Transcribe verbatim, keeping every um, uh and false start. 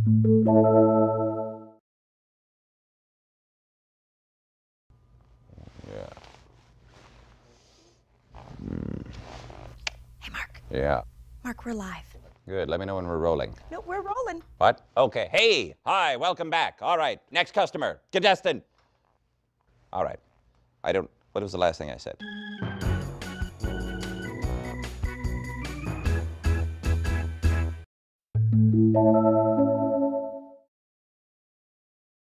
Yeah. Mm. Hey, Mark. Yeah. Mark, we're live. Good. Let me know when we're rolling. No, we're rolling. What? Okay. Hey. Hi. Welcome back. All right. Next customer. Contestant. All right. I don't... What was the last thing I said?